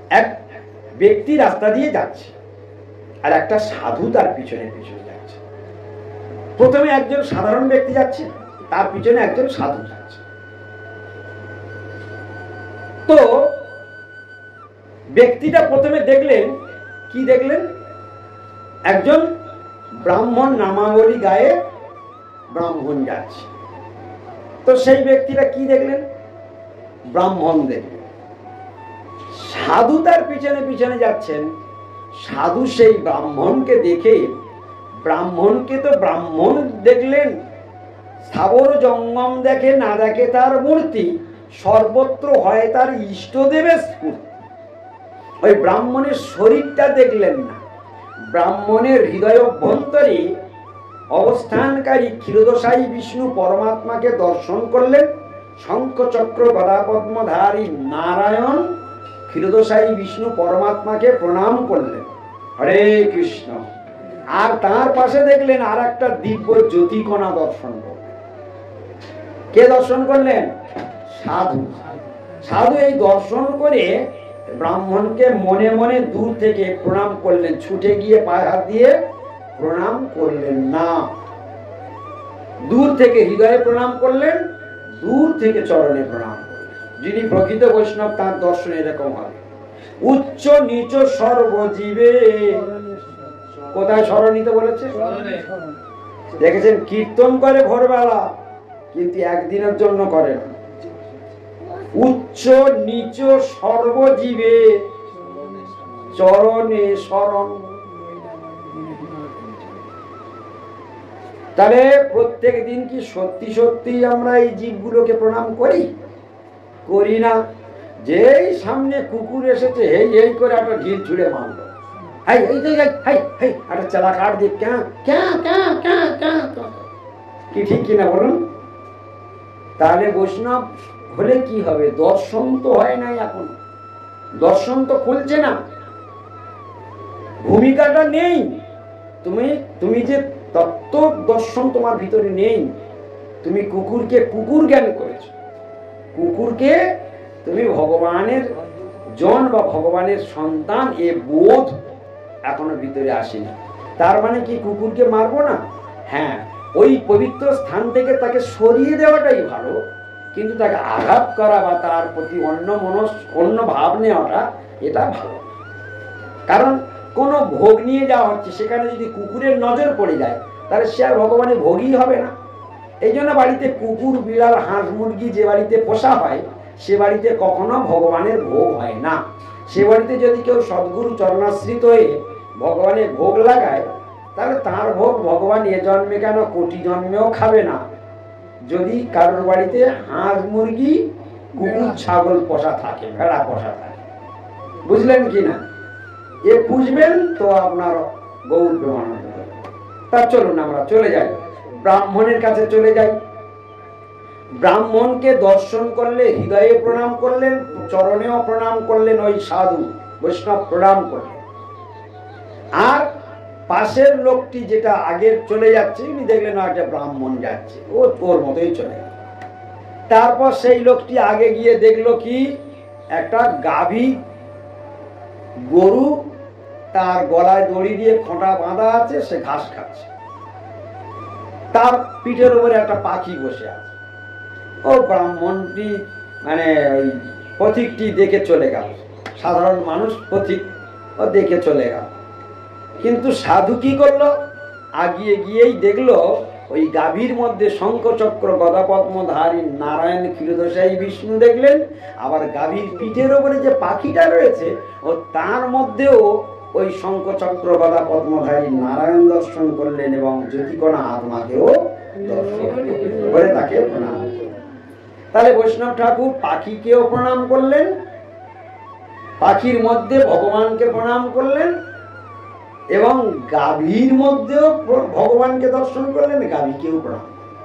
এক ব্যক্তি রাস্তা দিয়ে যাচ্ছে আর একটা সাধু তার পিছনে পিছনে যাচ্ছে। প্রথমে একজন সাধারণ ব্যক্তি যাচ্ছে, তার পিছনে একজন সাধু যাচ্ছে। তো ব্যক্তিটা প্রথমে দেখলেন, কি দেখলেন? একজন ব্রাহ্মণ নামাবলী গায়ে ব্রাহ্মণ যাচ্ছে। তো সেই ব্যক্তিটা কি দেখলেন? ব্রাহ্মণ দেখলেন। সাধু তার পিছনে পিছনে যাচ্ছেন। সাধু সেই ব্রাহ্মণকে দেখে, ব্রাহ্মণকে তো ব্রাহ্মণ দেখলেন, স্থাবর জঙ্গম দেখে না দেখে তার মূর্তি, সর্বত্র হয় তার ইষ্টদেবের স্ফূর্তি। ওই ব্রাহ্মণের শরীরটা দেখলেন না, ব্রাহ্মণের হৃদয় অভ্যন্তরে অবস্থানকারী ক্ষীরোদশায়ী বিষ্ণু পরমাত্মাকে দর্শন করলেন। শঙ্খচক্র গদা পদ্মধারী নারায়ণ ক্ষীরোদশায়ী বিষ্ণু পরমাত্মাকে প্রণাম করলেন, হরে কৃষ্ণ। আর তার পাশে দেখলেন আর একটা দিব্য জ্যোতিকণা দর্শন করলেন। কে দর্শন করলেন? সাধু। সাধু এই দর্শন করে ব্রাহ্মণকে মনে মনে দূর থেকে প্রণাম করলেন, ছুটে গিয়ে পায়ে হাত দিয়ে প্রণাম করলেন না, দূর থেকে হৃদয়ে প্রণাম করলেন, দূর থেকে চরণে প্রণাম করলেন। যিনি প্রকৃত বৈষ্ণব তার দর্শন এরকম হবে। উচ্চ নিচ সর্বজীবে, কোথায় স্মরণিত বলেছে? দেখেছেন কীর্তন করে ভোরবেলা, কিন্তু একদিনের জন্য করে না। উচ্চ নিচ সর্বজীবে চরণে শরণ। তাহলে প্রত্যেক দিন কি সত্যি সত্যি আমরা এই জীবগুলোকে প্রণাম করি? করি না। যেই সামনে কুকুর এসেছে হেই হেই করে একটা ঢিল ছুঁড়ে মারলো, হাই এই হাই হাই একটা চালা কাট দিয়ে ক্যা ক্যা ক্যা ক্যা ক্যা, কি ঠিক কিনা বলুন? তাহলে বৈষ্ণব হলে কি হবে? দর্শন তো হয় নাই, এখন দর্শন তো খুলছে না, ভূমিকাটা নেই। তুমি যে তত্ত্ব দর্শন তোমার ভিতরে নেই। তুমি কুকুরকে কুকুর জ্ঞান করেছো, কুকুরকে তুমি ভগবানের জন বা ভগবানের সন্তান এ বোধ এখনো ভিতরে আসেনি। তার মানে কি কুকুরকে মারবো না? হ্যাঁ, ওই পবিত্র স্থান থেকে তাকে সরিয়ে দেওয়াটাই ভালো, কিন্তু তাকে আঘাত করা বা তার প্রতি অন্য ভাব নেওয়াটা এটা ভালো। কারণ কোন ভোগ নিয়ে যাওয়া হচ্ছে, সেখানে যদি কুকুরের নজর পড়ে যায় তাহলে সে আর ভগবানের ভোগই হবে না। এই জন্য বাড়িতে কুকুর বিড়াল হাঁস মুরগি যে বাড়িতে পোষা হয় সে বাড়িতে কখনো ভগবানের ভোগ হয় না। সে বাড়িতে যদি কেউ সদ্গুরু চরণাশ্রিত হয়ে ভগবানের ভোগ লাগায় তাহলে তার ভোগ ভগবান এ জন্মে কেন কোটি জন্মেও খাবে না। যদি কারোর বাড়িতে হাঁস মুরগি কুকুর ছাগল পোষা থাকে, ভেড়া পোষা থাকে, বুঝলেন কি না? এ বুঝবেন তো আপনার গৌর প্রেমানন্দ। তা চলুন আমরা চলে যাই, ব্রাহ্মণের কাছে চলে যাই। ব্রাহ্মণকে দর্শন করলে হৃদয়ে প্রণাম করলেন, চরণেও প্রণাম করলেন, ওই সাধু বৈষ্ণব প্রণাম করলেন। আর পাশের লোকটি যেটা আগে চলে যাচ্ছে, উনি দেখলেন একটা ব্রাহ্মণ যাচ্ছে, ও তোর মতোই চলে গেল। তারপর সেই লোকটি আগে গিয়ে দেখলো কি একটা গাভী গরু, তার গলায় দড়ি দিয়ে খোঁটা বাঁধা আছে, সে ঘাস খাচ্ছে। তার পিঠের উপরে একটা পাখি বসে আছে। ও ব্রাহ্মণটি মানে ওই পথিকটি দেখে চলে গেল, সাধারণ মানুষ পথিক, ও দেখে চলে গেল। কিন্তু সাধু কি করলো? আগিয়ে গিয়েই দেখলো ওই গাভীর মধ্যে শঙ্খচক্র গদা পদ্মধারী নারায়ণ ক্ষীরোদশায়ী বিষ্ণু দেখলেন। আবার গাভীর পিঠের উপরে যে পাখিটা রয়েছে ও তার মধ্যেও ওই শঙ্খচক্র গদা পদ্মধারী নারায়ণ দর্শন করলেন এবং জ্যোতিকণা আত্মাকেও দর্শন করে তাকে প্রণাম। তাহলে বৈষ্ণব ঠাকুর পাখিকেও প্রণাম করলেন, পাখির মধ্যে ভগবানকে প্রণাম করলেন এবং গাভীর মধ্যেও ভগবানকে দর্শন করলেন, গাভীকেও প্রণাম।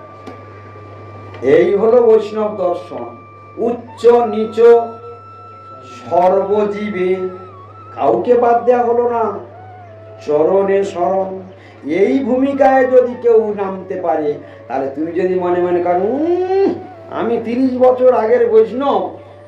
এই হলো বৈষ্ণব দর্শন। উচ্চ নিচ সর্বজীবে, কাউকে বাদ দেওয়া হলো না, চরণে শরণ। এই ভূমিকায় যদি কেউ নামতে পারে, তাহলে তুমি যদি মনে মনে করো আমি 30 বছর আগের বৈষ্ণব,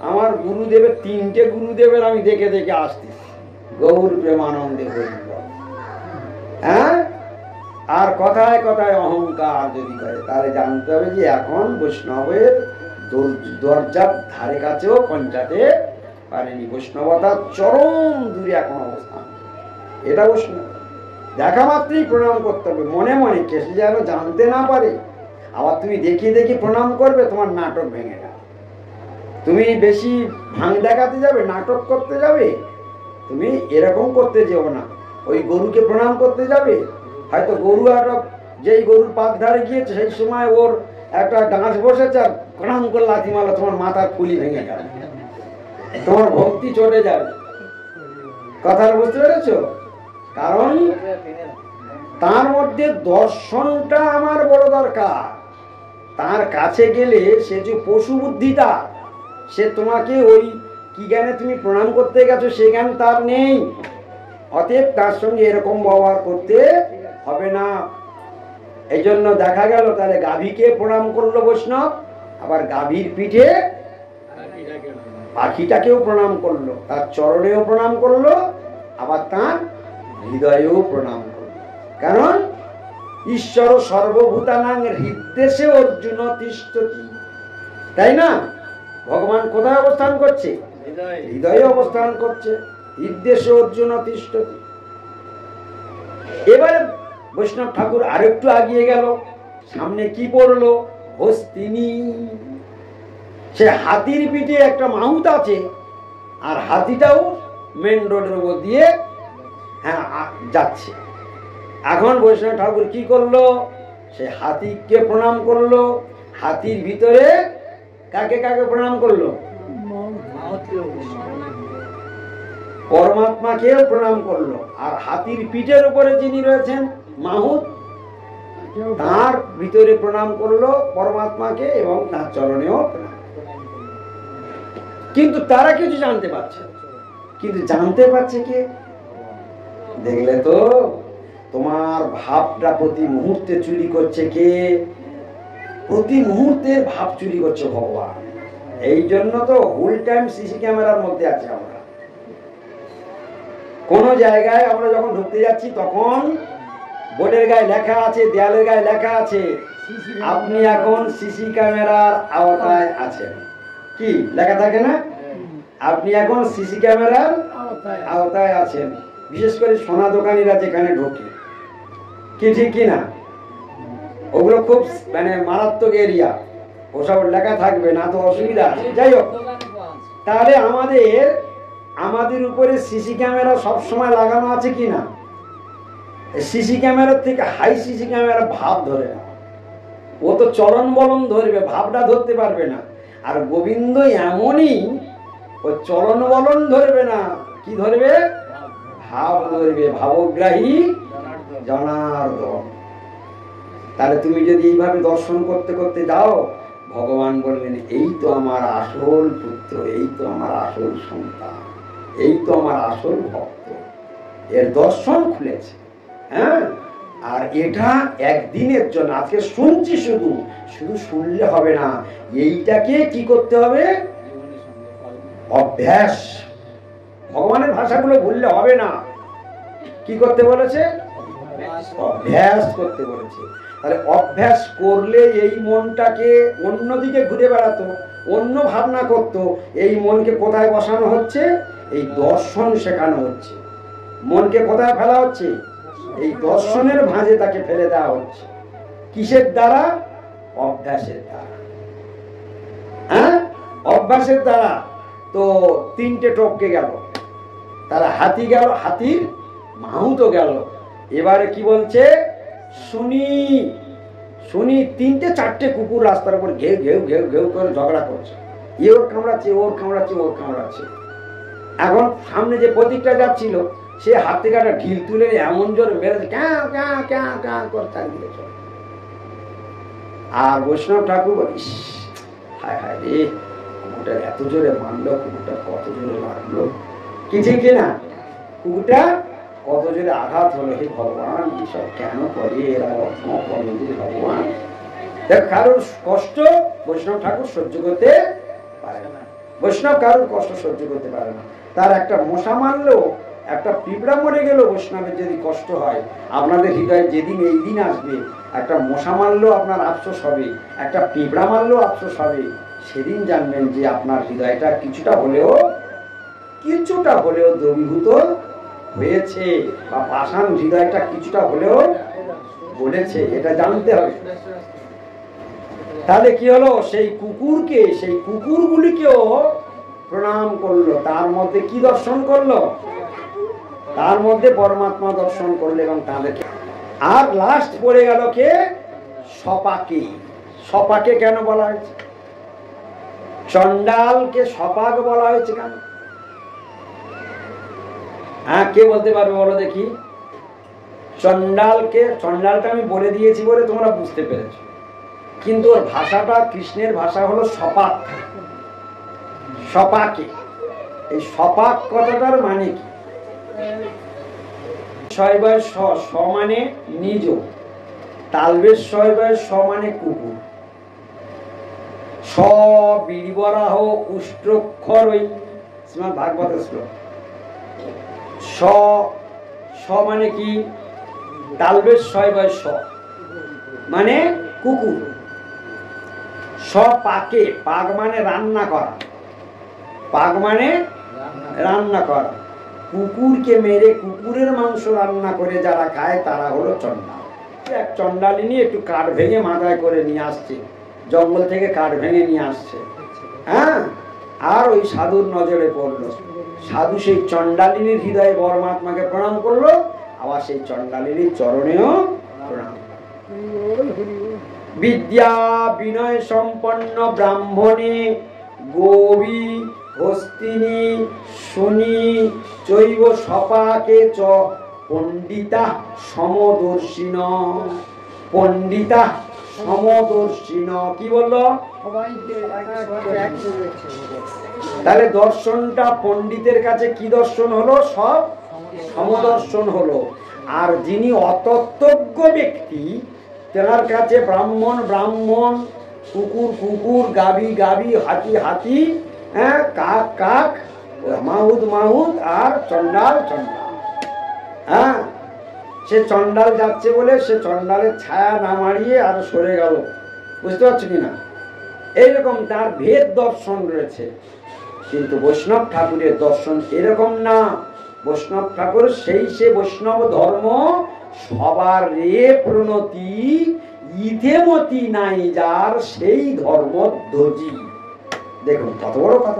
আমার গুরুদেবের 3টে গুরুদেবের আমি দেখে দেখে আসতেছি, গৌর প্রেমানন্দে হরিবল। হ্যাঁ, আর কথায় কথায় অহংকার যদি করে তাহলে জানতে হবে যে এখন বৈষ্ণবের দরজার ধারে কাছেও পৌঁছাতে পারেনি, বৈষ্ণবতার চরম দূরে এখন অবস্থান। এটা বৈষ্ণব দেখা মাত্রই প্রণাম করতে হবে মনে মনে, কেসে যেন জানতে না পারে। আবার তুমি দেখিয়ে দেখি প্রণাম করবে, তোমার নাটক ভেঙে যাবে। তুমি বেশি ভাঙ দেখাতে যাবে, নাটক করতে যাবে, তুমি এরকম করতে যেও না। ওই গরুকে প্রণাম করতে যাবে, হয়তো গরু একটা যেই গরুর পাক ধারে গিয়েছে সেই সময় ওর একটা গাছ বসেছে, আর প্রণাম করে লাথি মারলো, তোমার মাথার খুলি ভেঙে যাবে, তোমার ভক্তি চলে যাবে। কথা বুঝতে পেরেছ? কারণ তার মধ্যে দর্শনটা আমার বড় দরকার। তার কাছে গেলে সে যে পশু বুদ্ধিটা, সে তোমাকে ওই কি জ্ঞানে তুমি প্রণাম করতে গেছো সে জ্ঞান তার নেই। অতএব তার সঙ্গে এরকম ব্যবহার করতে হবে না। এই জন্য দেখা গেল তাহলে গাভীকে প্রণাম করলো বৈষ্ণব, আবার গাভীর পিঠে পাখিটাকেও প্রণাম করলো, তার চরণেও প্রণাম করলো, আবার তার হৃদয়েও প্রণাম করলো। কারণ ঈশ্বর সর্বভূতানাং হৃদ্দেশে অর্জুন তিষ্ঠতি, তাই না? ভগবান কোথায় অবস্থান করছে? হৃদয়ে অবস্থান করছে। হৃদ্দেশে অর্জুন তিষ্ঠতি। এবারে বৈষ্ণব ঠাকুর আরেকটু আগিয়ে গেল, সামনে কি পড়লো? হস্তিনী। সে হাতির পিঠে একটা মাহুত আছে, আর হাতিটাও মেন রোডের উপর দিয়ে যাচ্ছে। এখন বৈষ্ণব ঠাকুর কি করলো? সে হাতিকে প্রণাম করলো। হাতির ভিতরে কাকে কাকে প্রণাম করলো? পরমাত্মাকেও প্রণাম করলো। আর হাতির পিঠের উপরে যিনি রয়েছেন মাহুত, তার ভিতরে প্রণাম করলো পরমাত্মাকে এবং তার চরণেও প্রণাম। কিন্তু তারা কিছু জানতে পারছে, কিন্তু জানতে পারছে কে? দেখলে তো তোমার ভাবটা প্রতি মুহূর্তে চুরি করছে কে? প্রতি মুহূর্তের ভাব চুরি করছে ভগবান। এই জন্য তো ফুল টাইম সিসি ক্যামেরার মধ্যে আছে আমরা। কোন জায়গায় আমরা যখন ঢুকতে যাচ্ছি তখন বোর্ডের গায়ে লেখা আছে, দেয়ালের গায়ে লেখা আছে, আপনি এখন সিসি ক্যামেরার আওতায় আছেন। কি লেখা থাকে না? আপনি এখন সিসি ক্যামেরার আওতায় আছেন। বিশেষ করে সোনা দোকানিরা যেখানে ঢোকে, কি ঠিক কিনা? ওগুলো খুব মারাত্মক এরিয়া, ওসব লেখা থাকবে না তো অসুবিধা আছে। যাই হোক, তাহলে আমাদের উপরে সিসি ক্যামেরা সব সময় লাগানো আছে কিনা? সিসি ক্যামেরার থেকে হাই সিসি ক্যামেরা ভাব ধরে না, ও তো চলন বলন ধরবে, ভাবটা ধরতে পারবে না। আর গোবিন্দ এমনই, ও চলন বলন ধরবে না, কি ধরবে? ভাব ধরবে, ভাবগ্রাহী জনার্দন। তাহলে তুমি যদি এইভাবে দর্শন করতে করতে যাও, ভগবান বললেন এই তো আমার আসল পুত্র, এই তো আমার আসল সন্তান, এই তো আমার আসল ভক্ত। এর দর্শন খুলেছে। হ্যাঁ, আর এটা একদিনের জন্য। আজকে শুনছি, শুধু শুধু শুনলে হবে না, এইটাকে কি করতে হবে? অভ্যাস। ভগবানের ভাষাগুলো ভুললে হবে না। কি করতে বলেছে? অভ্যাস করতে বলেছে। তাহলে অভ্যাস করলে এই মনটাকে অন্যদিকে ঘুরে বেড়াতো, অন্য ভাবনা করত। এই মনকে কোথায় বসানো হচ্ছে? এই দর্শন শেখানো হচ্ছে। মনকে কোথায় ফেলা হচ্ছে? এই দর্শনের ভাঁজে তাকে ফেলে দেওয়া হচ্ছে। কিসের দ্বারা? অভ্যাসের দ্বারা। হ্যাঁ, অভ্যাসের দ্বারা। তো তিনটে টপকে গেল, তারা হাতি গেল, হাতির মাহুতও গেল। এবারে কি বলছে? শুনি শুনি তিনটে চারটে কুকুর রাস্তার উপর ঘেউ ঘেউ ঘেউ ঘেউ করে ঝগড়া করছে। এ ওর কামড়াচ্ছে, ওর কামড়াচ্ছে, ওর কামড়াচ্ছে। এখন সামনে যে প্রতীকটা যাচ্ছিল, সে হাত থেকে একটা ঢিল তুলে এমন জোর মেরেছে, ক্যাঁ ক্যাঁ ক্যাঁ ক্যাঁ করে চালিয়ে চলে। আর বৈষ্ণব ঠাকুর বলিস, হায় হায় রে, কুকুরটা এত জোরে মারলো, কুকুরটা কত জোরে মারলো, কি ঠিক কিনা? কুকুরটা কত জোরে আঘাত হলো। হে ভগবান, এসব কেন করে এরা? ভগবান দেখ, কারোর কষ্ট বৈষ্ণব ঠাকুর সহ্য করতে পারে না। বৈষ্ণব কারোর কষ্ট সহ্য করতে পারে না। তার একটা মশা মারলেও, একটা পিঁপড়া মরে গেলেও বৈষ্ণবের যদি কষ্ট হয়, আপনাদের হৃদয়ে যেদিন এই দিন আসবে একটা মশা মারলেও আপনার আফসোস হবে, একটা পিঁপড়া মারলেও আফসোস হবে, সেদিন জানবেন যে আপনার হৃদয়টা কিছুটা হলেও দ্রবীভূত হয়েছে, বা পাষাণ হৃদয়টা কিছুটা হলেও বলেছে, এটা জানতে হবে। তাহলে কি হলো, সেই কুকুরগুলিকেও প্রণাম করলো, তার মধ্যে কি দর্শন করলো, তার মধ্যে পরমাত্মা দর্শন করলো, এবং তাদেরকে আর লাস্ট পড়ে গেল কে, সপাকে। সপাকে কেন বলা হয়েছে, চণ্ডালকে সপাক বলা হয়েছে কেন? হ্যাঁ, কে বলতে পারবে বলো দেখি? চণ্ডালটা আমি বলে দিয়েছি বলে তোমরা বুঝতে পেরেছো, কিন্তু ওর ভাষাটা, কৃষ্ণের ভাষা হলো সপাক, সপাকে। এই সপাক কথাটার মানে কি? শয়বয় স মানে নিজ, তালবেশ শয়বয় স মানে কুকুর, স বীরবরাহ উষ্ট্রক্ষর, ওই শ্রীমদ্ ভাগবতের শ্লোক। স মানে কি? তালবেশ শয়বয় স মানে কুকুর। পাকে, পাক মানে রান্না করা, পাক মানে রান্না করা। কুকুরকে মেরে কুকুরের মাংস রান্না করে যারা খায় তারা হলো চণ্ডাল। এক চণ্ডালিনী একটু কাঠ ভেঙে মাথায় করে নিয়ে আসছে, জঙ্গল থেকে কাঠ ভেঙে নিয়ে আসছে, হ্যাঁ, আর ওই সাধুর নজরে পড়লো। সাধু সেই চণ্ডালিনীর হৃদয়ে পরমাত্মাকে প্রণাম করলো, আবার সেই চণ্ডালিনীর চরণেও প্রণাম। বিদ্যা বিনয় সম্পন্ন ব্রাহ্মণে গোবী হস্তিনী শুনি চৈব সপাকে চ পণ্ডিতা সমদর্শিন। পণ্ডিতা সমদর্শিন কি বললো? তাহলে দর্শনটা পণ্ডিতের কাছে কি দর্শন হলো? সব সমদর্শন হলো। আর যিনি অতত্ত্বজ্ঞ ব্যক্তি, তেনার কাছে ব্রাহ্মণ ব্রাহ্মণ, কুকুর কুকুর, গাবি গাবি, হাতি হাতি, হ্যাঁ, কাক কাক, মাহুদ মাহুদ, আর চণ্ডাল চণ্ডাল। হ্যাঁ, সে চণ্ডাল যাচ্ছে বলে সে চণ্ডালের ছায়া না মারিয়ে আর সরে গেল, বুঝতে পারছো কিনা? এইরকম তার ভেদ দর্শন রয়েছে। কিন্তু বৈষ্ণব ঠাকুরের দর্শন এরকম না। বৈষ্ণব ঠাকুর সেই সে বৈষ্ণব ধর্ম সবার রে প্রণতি, ইথেমতি নাই যার সেই ধর্ম ধ্বজি। দেখুন কত বড় কথা,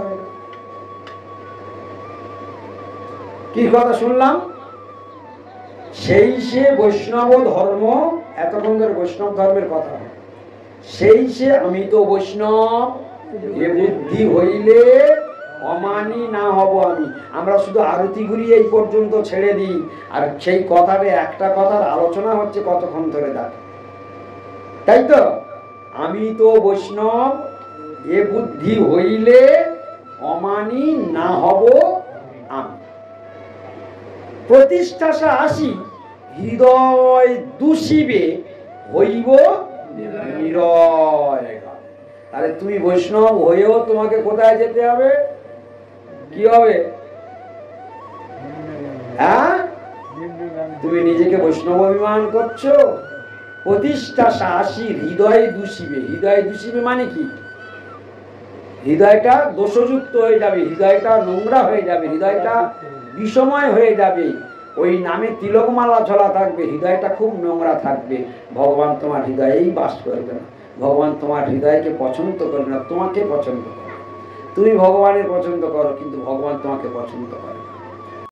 কি কথা শুনলাম? সেই সে বৈষ্ণব ধর্ম, এতক্ষণ ধরে বৈষ্ণব ধর্মের কথা, সেই সে আমি তো বৈষ্ণব এ বুদ্ধি হইলে অমানি না হব আমি। আমরা শুধু আরতি ঘুরি এই পর্যন্ত ছেড়ে দিই, আর সেই কথাটা একটা কথার আলোচনা হচ্ছে কতক্ষণ ধরে, থাকে তাই তো? আমি তো বৈষ্ণব এ বুদ্ধি হইলে অমানি না হব আমি। প্রতিষ্ঠাসা আসি হৃদয় দূষিবে হইব নিরয়। তাহলে তুমি বৈষ্ণব হয়েও তোমাকে কোথায় যেতে হবে? কি হবে? হ্যাঁ, তুমি নিজেকে বৈষ্ণব অভিমান করছো। প্রতিষ্ঠা সাহসী হৃদয় দূষিবে। হৃদয় দূষিবে মানে কি? হৃদয়টা দোষযুক্ত হয়ে যাবে, হৃদয়টা নোংরা হয়ে যাবে, হৃদয়টা বিষময় হয়ে যাবে। ওই নামে তিলকমালা ঝোলা থাকবে, হৃদয়টা খুব নোংরা থাকবে। ভগবান তোমার হৃদয়েই বাস করবে না, ভগবান তোমার হৃদয়কে পছন্দ করবে না, তোমাকে পছন্দ করে। তুমি ভগবানের পছন্দ করো, কিন্তু ভগবান তোমাকে পছন্দ করে না।